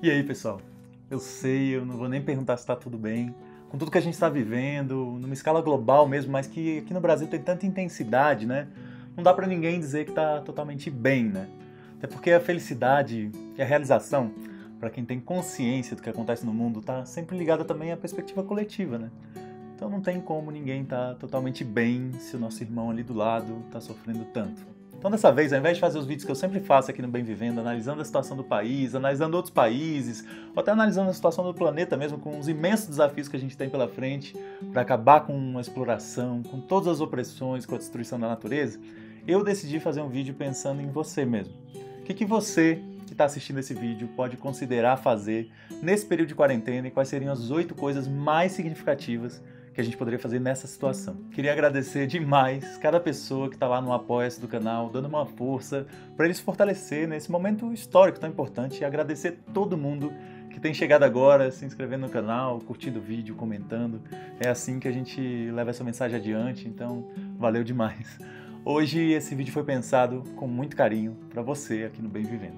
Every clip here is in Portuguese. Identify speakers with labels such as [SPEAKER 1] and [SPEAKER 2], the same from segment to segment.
[SPEAKER 1] E aí, pessoal? Eu sei, eu não vou nem perguntar se está tudo bem. Com tudo que a gente está vivendo, numa escala global mesmo, mas que aqui no Brasil tem tanta intensidade, né? Não dá para ninguém dizer que está totalmente bem, né? Até porque a felicidade e a realização, para quem tem consciência do que acontece no mundo, está sempre ligada também à perspectiva coletiva, né? Então não tem como ninguém estar totalmente bem se o nosso irmão ali do lado está sofrendo tanto. Então dessa vez, ao invés de fazer os vídeos que eu sempre faço aqui no Bem Vivendo, analisando a situação do país, analisando outros países, ou até analisando a situação do planeta mesmo, com os imensos desafios que a gente tem pela frente, para acabar com a exploração, com todas as opressões, com a destruição da natureza, eu decidi fazer um vídeo pensando em você mesmo. O que você que está assistindo esse vídeo pode considerar fazer nesse período de quarentena e quais seriam as 8 coisas mais significativas que a gente poderia fazer nessa situação. Queria agradecer demais cada pessoa que está lá no Apoia-se do canal, dando uma força para ele se fortalecer nesse momento histórico tão importante, e agradecer todo mundo que tem chegado agora, se inscrevendo no canal, curtindo o vídeo, comentando. É assim que a gente leva essa mensagem adiante, então valeu demais. Hoje esse vídeo foi pensado com muito carinho para você aqui no Bem Vivendo.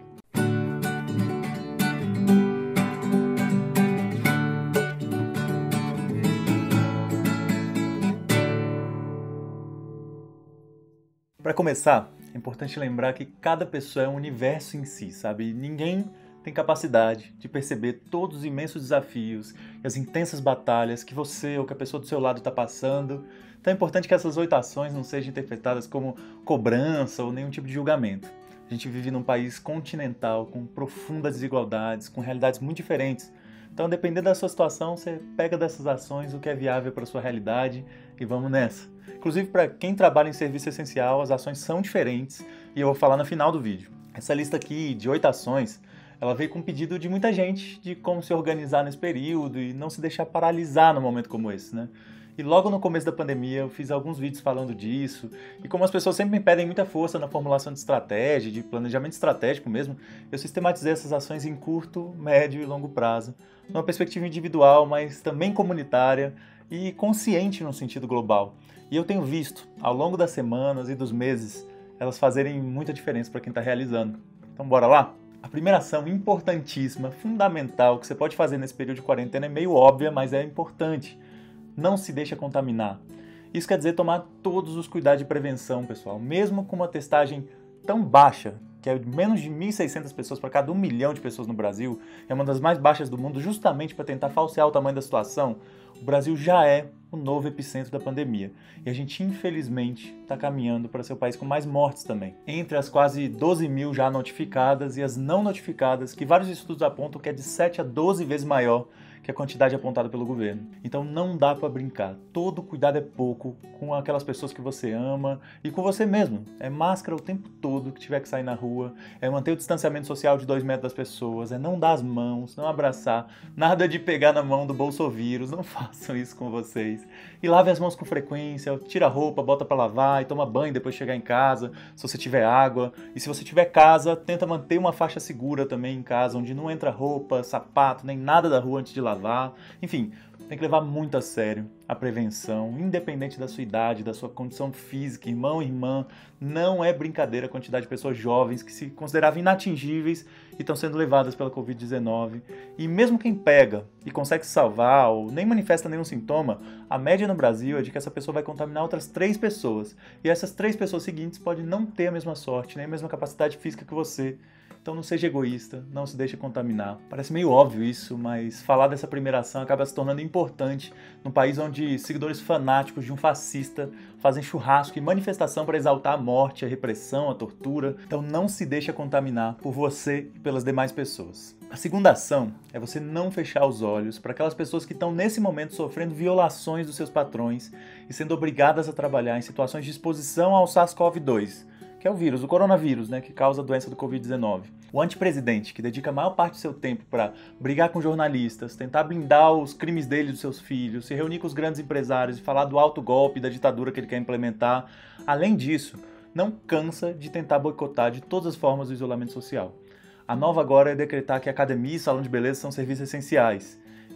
[SPEAKER 1] Para começar, é importante lembrar que cada pessoa é um universo em si, sabe? Ninguém tem capacidade de perceber todos os imensos desafios e as intensas batalhas que você ou que a pessoa do seu lado está passando. Então é importante que essas 8 ações não sejam interpretadas como cobrança ou nenhum tipo de julgamento. A gente vive num país continental, com profundas desigualdades, com realidades muito diferentes. Então, dependendo da sua situação, você pega dessas ações o que é viável para a sua realidade e vamos nessa. Inclusive, para quem trabalha em serviço essencial, as ações são diferentes e eu vou falar no final do vídeo. Essa lista aqui de 8 ações, ela veio com um pedido de muita gente de como se organizar nesse período e não se deixar paralisar num momento como esse, né? E logo no começo da pandemia eu fiz alguns vídeos falando disso, e como as pessoas sempre me pedem muita força na formulação de estratégia, de planejamento estratégico mesmo, eu sistematizei essas ações em curto, médio e longo prazo, numa perspectiva individual, mas também comunitária e consciente no sentido global. E eu tenho visto, ao longo das semanas e dos meses, elas fazerem muita diferença para quem está realizando. Então bora lá? A primeira ação importantíssima, fundamental, que você pode fazer nesse período de quarentena é meio óbvia, mas é importante. Não se deixa contaminar. Isso quer dizer tomar todos os cuidados de prevenção, pessoal. Mesmo com uma testagem tão baixa, que é menos de 1.600 pessoas para cada 1 milhão de pessoas no Brasil, é uma das mais baixas do mundo, justamente para tentar falsear o tamanho da situação, o Brasil já é o novo epicentro da pandemia. E a gente, infelizmente, está caminhando para ser o país com mais mortes também. Entre as quase 12 mil já notificadas e as não notificadas, que vários estudos apontam que é de 7 a 12 vezes maior que a quantidade apontada pelo governo. Então não dá para brincar. Todo cuidado é pouco com aquelas pessoas que você ama e com você mesmo. É máscara o tempo todo que tiver que sair na rua, é manter o distanciamento social de 2 metros das pessoas, é não dar as mãos, não abraçar, nada de pegar na mão do bolsovírus, não façam isso com vocês. E lave as mãos com frequência, tira a roupa, bota para lavar e toma banho depois de chegar em casa, se você tiver água. E se você tiver casa, tenta manter uma faixa segura também em casa, onde não entra roupa, sapato, nem nada da rua antes de lavar. Enfim, tem que levar muito a sério a prevenção, independente da sua idade, da sua condição física, irmão, irmã. Não é brincadeira a quantidade de pessoas jovens que se consideravam inatingíveis e estão sendo levadas pela Covid-19. E mesmo quem pega e consegue se salvar ou nem manifesta nenhum sintoma, a média no Brasil é de que essa pessoa vai contaminar outras 3 pessoas. E essas 3 pessoas seguintes podem não ter a mesma sorte, nem a mesma capacidade física que você. Então não seja egoísta, não se deixe contaminar. Parece meio óbvio isso, mas falar dessa primeira ação acaba se tornando importante num país onde seguidores fanáticos de um fascista fazem churrasco e manifestação para exaltar a morte, a repressão, a tortura. Então não se deixe contaminar por você e pelas demais pessoas. A segunda ação é você não fechar os olhos para aquelas pessoas que estão nesse momento sofrendo violações dos seus patrões e sendo obrigadas a trabalhar em situações de exposição ao SARS-CoV-2. Que é o vírus, o coronavírus, né, que causa a doença do Covid-19. O antepresidente, que dedica a maior parte do seu tempo para brigar com jornalistas, tentar blindar os crimes dele e dos seus filhos, se reunir com os grandes empresários e falar do alto golpe da ditadura que ele quer implementar. Além disso, não cansa de tentar boicotar de todas as formas o isolamento social. A nova agora é decretar que academia e salão de beleza são serviços essenciais.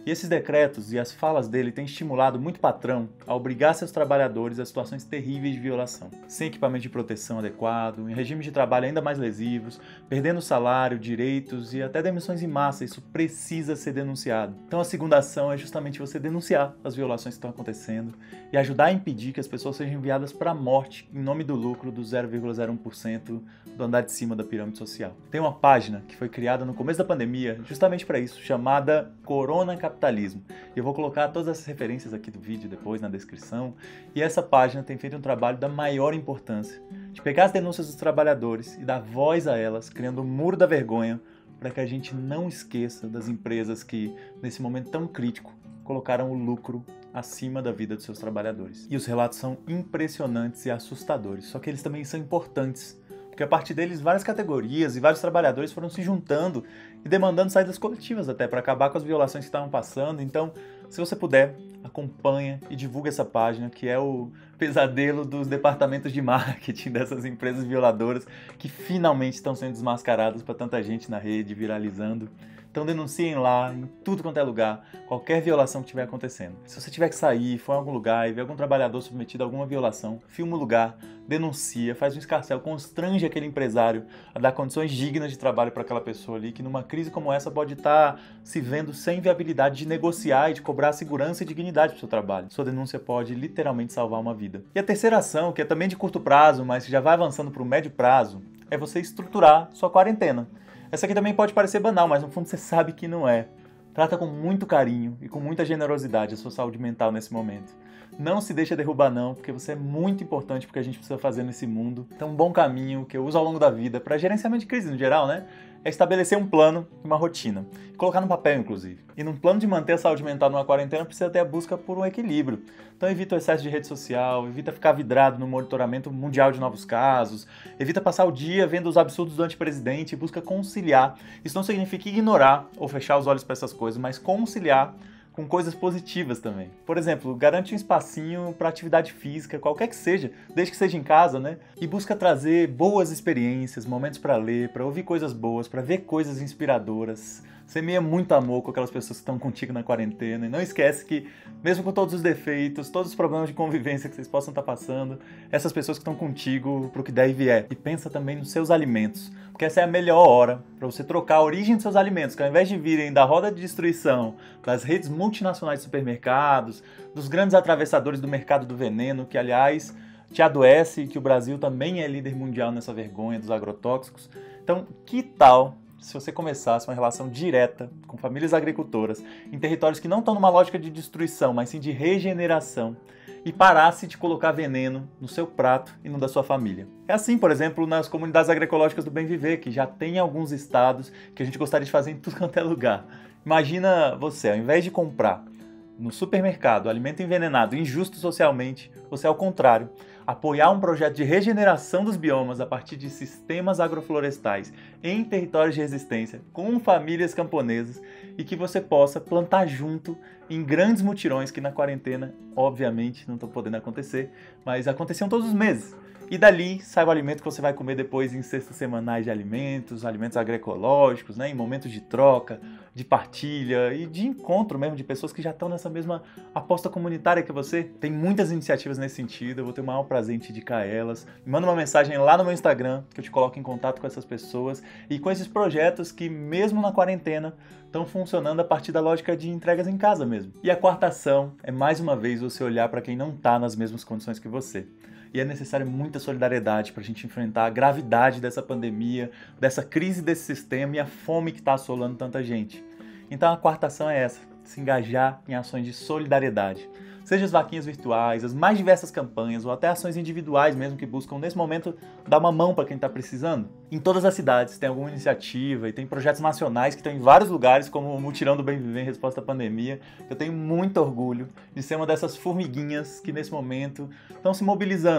[SPEAKER 1] E esses decretos e as falas dele têm estimulado muito patrão a obrigar seus trabalhadores a situações terríveis de violação, sem equipamento de proteção adequado, em regimes de trabalho ainda mais lesivos, perdendo salário, direitos e até demissões em massa. Isso precisa ser denunciado. Então a segunda ação é justamente você denunciar as violações que estão acontecendo e ajudar a impedir que as pessoas sejam enviadas para a morte em nome do lucro do 0,01% do andar de cima da pirâmide social. Tem uma página que foi criada no começo da pandemia justamente para isso, chamada Corona Capitalismo. Eu vou colocar todas essas referências aqui do vídeo depois na descrição. E essa página tem feito um trabalho da maior importância, de pegar as denúncias dos trabalhadores e dar voz a elas, criando um muro da vergonha para que a gente não esqueça das empresas que, nesse momento tão crítico, colocaram o lucro acima da vida dos seus trabalhadores. E os relatos são impressionantes e assustadores, só que eles também são importantes, porque a partir deles várias categorias e vários trabalhadores foram se juntando e demandando saídas coletivas até para acabar com as violações que estavam passando. Então, se você puder, acompanha e divulga essa página, que é o pesadelo dos departamentos de marketing dessas empresas violadoras que finalmente estão sendo desmascaradas para tanta gente na rede, viralizando. Então denunciem lá, em tudo quanto é lugar, qualquer violação que estiver acontecendo. Se você tiver que sair, for em algum lugar e ver algum trabalhador submetido a alguma violação, filma o lugar, denuncia, faz um escarcéu, constrange aquele empresário a dar condições dignas de trabalho para aquela pessoa ali, que numa crise como essa pode estar se vendo sem viabilidade de negociar e de cobrar segurança e dignidade para o seu trabalho. Sua denúncia pode literalmente salvar uma vida. E a terceira ação, que é também de curto prazo, mas que já vai avançando para o médio prazo, é você estruturar sua quarentena. Essa aqui também pode parecer banal, mas no fundo você sabe que não é. Trata com muito carinho e com muita generosidade a sua saúde mental nesse momento. Não se deixa derrubar não, porque você é muito importante porque a gente precisa fazer nesse mundo. Então um bom caminho que eu uso ao longo da vida para gerenciamento de crise no geral, né? É estabelecer um plano e uma rotina. Colocar no papel, inclusive. E num plano de manter a saúde mental numa quarentena precisa ter a busca por um equilíbrio. Então evita o excesso de rede social, evita ficar vidrado no monitoramento mundial de novos casos, evita passar o dia vendo os absurdos do antipresidente e busca conciliar. Isso não significa ignorar ou fechar os olhos para essas coisas, mas conciliar com coisas positivas também. Por exemplo, garante um espacinho para atividade física, qualquer que seja, desde que seja em casa, né? E busca trazer boas experiências, momentos para ler, para ouvir coisas boas, para ver coisas inspiradoras. Semeia muito amor com aquelas pessoas que estão contigo na quarentena. E não esquece que, mesmo com todos os defeitos, todos os problemas de convivência que vocês possam estar passando, essas pessoas que estão contigo pro que der e vier. E pensa também nos seus alimentos, porque essa é a melhor hora para você trocar a origem dos seus alimentos, que ao invés de virem da roda de destruição das redes multinacionais de supermercados, dos grandes atravessadores do mercado do veneno, que aliás te adoece e que o Brasil também é líder mundial nessa vergonha dos agrotóxicos. Então, que tal se você começasse uma relação direta com famílias agricultoras em territórios que não estão numa lógica de destruição, mas sim de regeneração, e parasse de colocar veneno no seu prato e no da sua família? É assim, por exemplo, nas comunidades agroecológicas do Bem Viver, que já tem alguns estados que a gente gostaria de fazer em tudo quanto é lugar. Imagina você, ao invés de comprar no supermercado alimento envenenado, injusto socialmente, você, ao contrário, apoiar um projeto de regeneração dos biomas a partir de sistemas agroflorestais em territórios de resistência, com famílias camponesas, e que você possa plantar junto em grandes mutirões que na quarentena, obviamente, não estão podendo acontecer, mas aconteciam todos os meses. E dali sai o alimento que você vai comer depois em cestas semanais de alimentos, alimentos agroecológicos, né, em momentos de troca, de partilha e de encontro mesmo de pessoas que já estão nessa mesma aposta comunitária que você. Tem muitas iniciativas nesse sentido, eu vou ter o maior prazer em te indicar elas. Me manda uma mensagem lá no meu Instagram, que eu te coloco em contato com essas pessoas e com esses projetos que, mesmo na quarentena, estão funcionando a partir da lógica de entregas em casa mesmo. E a quarta ação é, mais uma vez, você olhar para quem não está nas mesmas condições que você. E é necessário muita solidariedade para a gente enfrentar a gravidade dessa pandemia, dessa crise desse sistema e a fome que está assolando tanta gente. Então a quarta ação é essa, se engajar em ações de solidariedade. Seja as vaquinhas virtuais, as mais diversas campanhas ou até ações individuais mesmo que buscam, nesse momento, dar uma mão para quem está precisando. Em todas as cidades tem alguma iniciativa e tem projetos nacionais que estão em vários lugares, como o Mutirão do Bem Viver em resposta à pandemia. Eu tenho muito orgulho de ser uma dessas formiguinhas que nesse momento estão se mobilizando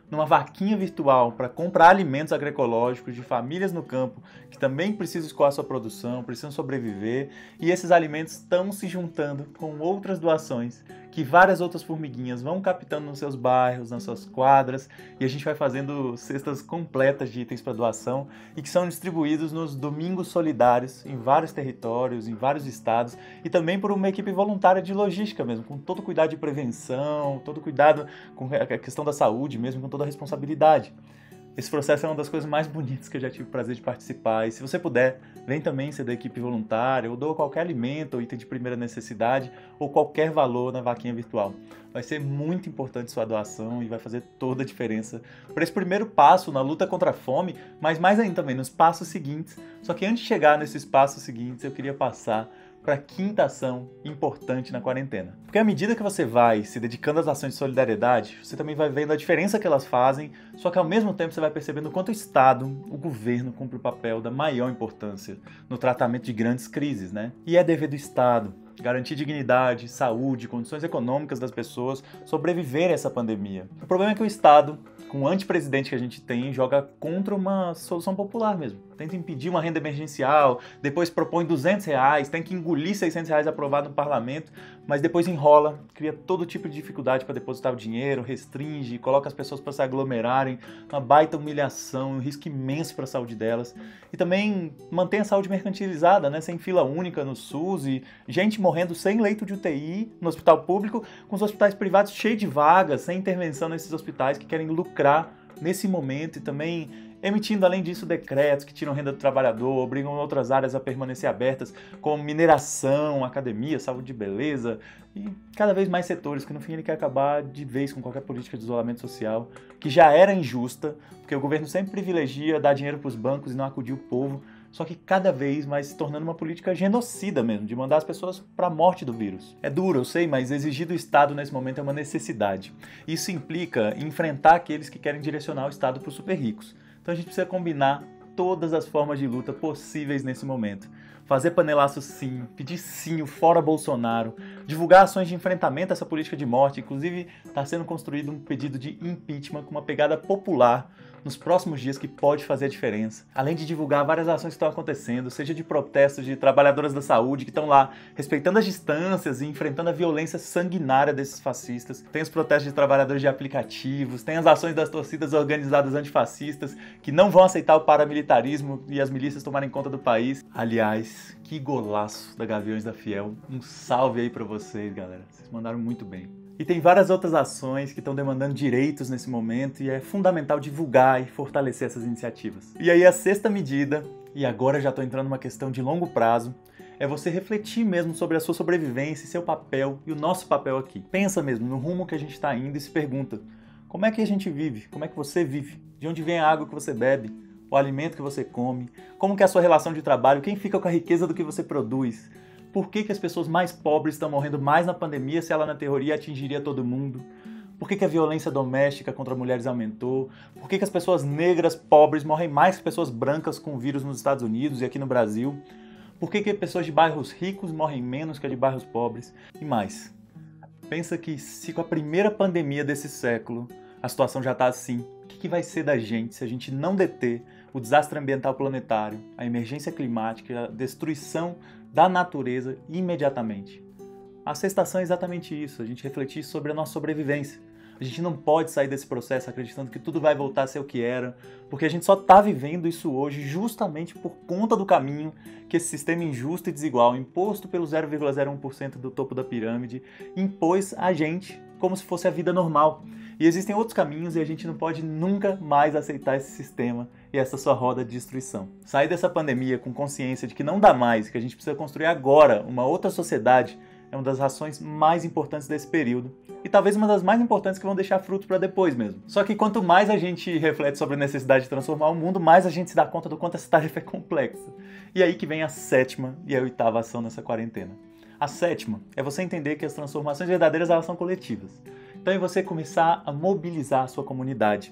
[SPEAKER 1] numa vaquinha virtual para comprar alimentos agroecológicos de famílias no campo que também precisam escoar sua produção, precisam sobreviver, e esses alimentos estão se juntando com outras doações que várias outras formiguinhas vão captando nos seus bairros, nas suas quadras, e a gente vai fazendo cestas completas de itens para doação e que são distribuídos nos domingos solidários em vários territórios, em vários estados, e também por uma equipe voluntária de logística mesmo, com todo cuidado de prevenção, todo cuidado com a questão da saúde mesmo, com toda a responsabilidade. Esse processo é uma das coisas mais bonitas que eu já tive o prazer de participar, e se você puder, vem também ser da equipe voluntária, ou doa qualquer alimento ou item de primeira necessidade, ou qualquer valor na vaquinha virtual. Vai ser muito importante sua doação e vai fazer toda a diferença para esse primeiro passo na luta contra a fome, mas mais ainda também nos passos seguintes. Só que antes de chegar nesses passos seguintes, eu queria passar para a quinta ação importante na quarentena. Porque à medida que você vai se dedicando às ações de solidariedade, você também vai vendo a diferença que elas fazem, só que ao mesmo tempo você vai percebendo o quanto o Estado, o governo, cumpre o papel da maior importância no tratamento de grandes crises, né? E é dever do Estado garantir dignidade, saúde, condições econômicas das pessoas sobreviverem a essa pandemia. O problema é que o Estado, com o antipresidente que a gente tem, joga contra uma solução popular mesmo. Tenta impedir uma renda emergencial, depois propõe R$200, tem que engolir R$600 aprovado no parlamento, mas depois enrola, cria todo tipo de dificuldade para depositar o dinheiro, restringe, coloca as pessoas para se aglomerarem, uma baita humilhação, um risco imenso para a saúde delas. E também mantém a saúde mercantilizada, né, sem fila única no SUS e gente morrendo sem leito de UTI no hospital público, com os hospitais privados cheios de vagas, sem intervenção nesses hospitais que querem lucrar nesse momento e também emitindo, além disso, decretos que tiram renda do trabalhador, obrigam outras áreas a permanecer abertas, como mineração, academia, saúde e beleza, e cada vez mais setores que no fim ele quer acabar de vez com qualquer política de isolamento social, que já era injusta, porque o governo sempre privilegia dar dinheiro para os bancos e não acudir o povo, só que cada vez mais se tornando uma política genocida mesmo, de mandar as pessoas para a morte do vírus. É duro, eu sei, mas exigir do Estado nesse momento é uma necessidade. Isso implica enfrentar aqueles que querem direcionar o Estado para os super ricos. Então a gente precisa combinar todas as formas de luta possíveis nesse momento. Fazer panelaço sim, pedir sim o fora Bolsonaro, divulgar ações de enfrentamento a essa política de morte, inclusive está sendo construído um pedido de impeachment com uma pegada popular nos próximos dias que pode fazer a diferença. Além de divulgar várias ações que estão acontecendo, seja de protestos de trabalhadoras da saúde que estão lá respeitando as distâncias e enfrentando a violência sanguinária desses fascistas. Tem os protestos de trabalhadores de aplicativos, tem as ações das torcidas organizadas antifascistas que não vão aceitar o paramilitarismo e as milícias tomarem conta do país. Aliás, que golaço da Gaviões da Fiel. Um salve aí pra vocês, galera. Vocês mandaram muito bem. E tem várias outras ações que estão demandando direitos nesse momento e é fundamental divulgar e fortalecer essas iniciativas. E aí a sexta medida, e agora já estou entrando numa questão de longo prazo, é você refletir mesmo sobre a sua sobrevivência, seu papel e o nosso papel aqui. Pensa mesmo no rumo que a gente está indo e se pergunta, como é que a gente vive? Como é que você vive? De onde vem a água que você bebe? O alimento que você come? Como que é a sua relação de trabalho? Quem fica com a riqueza do que você produz? Por que as pessoas mais pobres estão morrendo mais na pandemia se ela na teoria atingiria todo mundo? Por que a violência doméstica contra mulheres aumentou? Por que as pessoas negras pobres morrem mais que pessoas brancas com vírus nos Estados Unidos e aqui no Brasil? Por que pessoas de bairros ricos morrem menos que a de bairros pobres? E mais, pensa que se com a primeira pandemia desse século a situação já está assim, o que vai ser da gente se a gente não deter o desastre ambiental planetário, a emergência climática, a destruição da natureza imediatamente? A sexta ação é exatamente isso, a gente refletir sobre a nossa sobrevivência. A gente não pode sair desse processo acreditando que tudo vai voltar a ser o que era, porque a gente só está vivendo isso hoje justamente por conta do caminho que esse sistema injusto e desigual, imposto pelo 0,01% do topo da pirâmide, impôs a gente como se fosse a vida normal. E existem outros caminhos e a gente não pode nunca mais aceitar esse sistema e essa sua roda de destruição. Sair dessa pandemia com consciência de que não dá mais, que a gente precisa construir agora uma outra sociedade, é uma das ações mais importantes desse período. E talvez uma das mais importantes que vão deixar frutos para depois mesmo. Só que quanto mais a gente reflete sobre a necessidade de transformar o mundo, mais a gente se dá conta do quanto essa tarefa é complexa. E aí que vem a sétima e a oitava ação nessa quarentena. A sétima é você entender que as transformações verdadeiras elas são coletivas. Então é você começar a mobilizar a sua comunidade.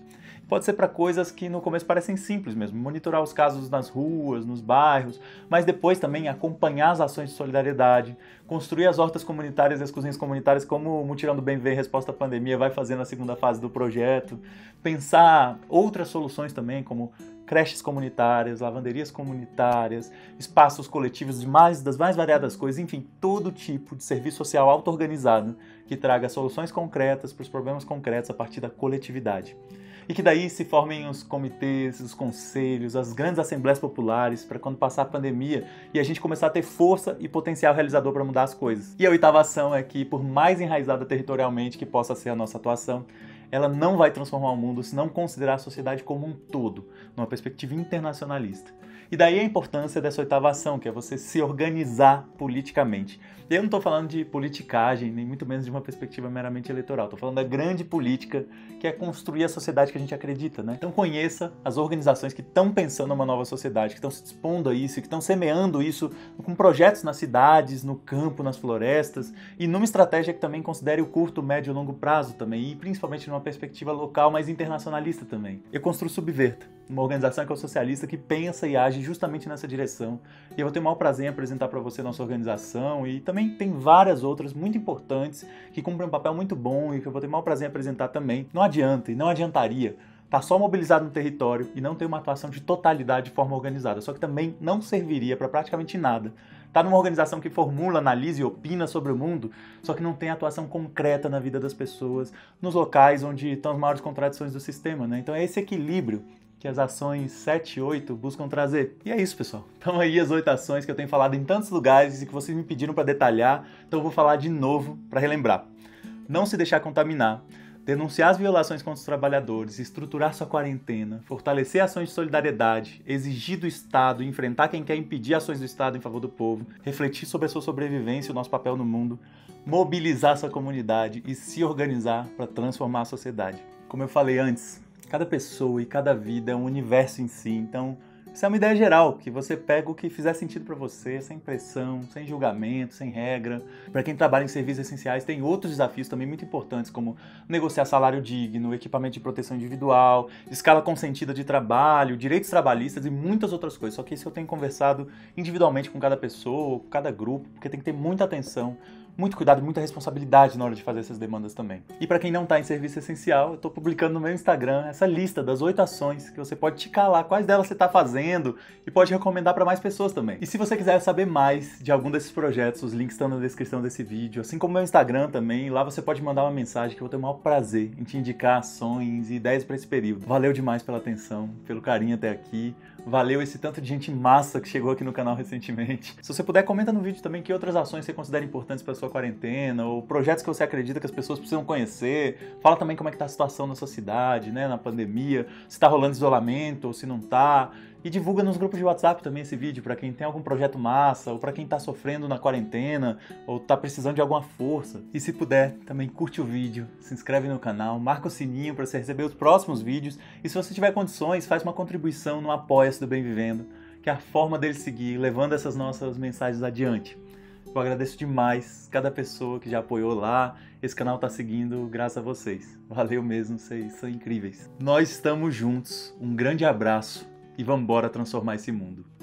[SPEAKER 1] Pode ser para coisas que no começo parecem simples mesmo, monitorar os casos nas ruas, nos bairros, mas depois também acompanhar as ações de solidariedade, construir as hortas comunitárias e as cozinhas comunitárias como o Mutirão do Bem Ver Resposta à Pandemia vai fazer na segunda fase do projeto, pensar outras soluções também, como creches comunitárias, lavanderias comunitárias, espaços coletivos das mais variadas coisas, enfim, todo tipo de serviço social auto-organizado que traga soluções concretas para os problemas concretos a partir da coletividade. E que daí se formem os comitês, os conselhos, as grandes assembleias populares para quando passar a pandemia e a gente começar a ter força e potencial realizador para mudar as coisas. E a oitava ação é que, por mais enraizada territorialmente que possa ser a nossa atuação, ela não vai transformar o mundo se não considerar a sociedade como um todo, numa perspectiva internacionalista. E daí a importância dessa oitava ação, que é você se organizar politicamente. E eu não estou falando de politicagem, nem muito menos de uma perspectiva meramente eleitoral. Estou falando da grande política, que é construir a sociedade que a gente acredita, né? Então conheça as organizações que estão pensando numa nova sociedade, que estão se dispondo a isso, que estão semeando isso com projetos nas cidades, no campo, nas florestas, e numa estratégia que também considere o curto, médio e longo prazo também, e principalmente numa perspectiva local, mas internacionalista também. Eu construo Subverta, uma organização ecossocialista que pensa e age justamente nessa direção. E eu vou ter o maior prazer em apresentar para você nossa organização, e também tem várias outras muito importantes que cumprem um papel muito bom e que eu vou ter o maior prazer em apresentar também. Não adianta e não adiantaria estar só mobilizado no território e não ter uma atuação de totalidade de forma organizada, só que também não serviria para praticamente nada. Tá numa organização que formula, analisa e opina sobre o mundo, só que não tem atuação concreta na vida das pessoas, nos locais onde estão as maiores contradições do sistema, né? Então é esse equilíbrio que as ações 7 e 8 buscam trazer. E é isso, pessoal. Então aí as 8 ações que eu tenho falado em tantos lugares e que vocês me pediram para detalhar, então eu vou falar de novo para relembrar. Não se deixar contaminar, denunciar as violações contra os trabalhadores, estruturar sua quarentena, fortalecer ações de solidariedade, exigir do Estado, enfrentar quem quer impedir ações do Estado em favor do povo, refletir sobre a sua sobrevivência e o nosso papel no mundo, mobilizar sua comunidade e se organizar para transformar a sociedade. Como eu falei antes, cada pessoa e cada vida é um universo em si, então isso é uma ideia geral, que você pega o que fizer sentido para você, sem pressão, sem julgamento, sem regra. Para quem trabalha em serviços essenciais, tem outros desafios também muito importantes, como negociar salário digno, equipamento de proteção individual, escala consentida de trabalho, direitos trabalhistas e muitas outras coisas. Só que isso eu tenho conversado individualmente com cada pessoa, com cada grupo, porque tem que ter muita atenção, muito cuidado e muita responsabilidade na hora de fazer essas demandas também. E para quem não está em serviço essencial, eu estou publicando no meu Instagram essa lista das 8 ações que você pode ticar lá, quais delas você está fazendo e pode recomendar para mais pessoas também. E se você quiser saber mais de algum desses projetos, os links estão na descrição desse vídeo, assim como o meu Instagram também, lá você pode mandar uma mensagem que eu vou ter o maior prazer em te indicar ações e ideias para esse período. Valeu demais pela atenção, pelo carinho até aqui. Valeu esse tanto de gente massa que chegou aqui no canal recentemente. Se você puder, comenta no vídeo também que outras ações você considera importantes para sua quarentena, ou projetos que você acredita que as pessoas precisam conhecer. Fala também como é que tá a situação na sua cidade, né, na pandemia, se tá rolando isolamento ou se não tá. E divulga nos grupos de WhatsApp também esse vídeo para quem tem algum projeto massa, ou para quem tá sofrendo na quarentena, ou tá precisando de alguma força. E se puder, também curte o vídeo, se inscreve no canal, marca o sininho para você receber os próximos vídeos. E se você tiver condições, faz uma contribuição no Apoia-se do Bem Vivendo, que é a forma dele seguir, levando essas nossas mensagens adiante. Eu agradeço demais cada pessoa que já apoiou lá. Esse canal tá seguindo graças a vocês. Valeu mesmo, vocês são incríveis. Nós estamos juntos. Um grande abraço e vamos embora transformar esse mundo.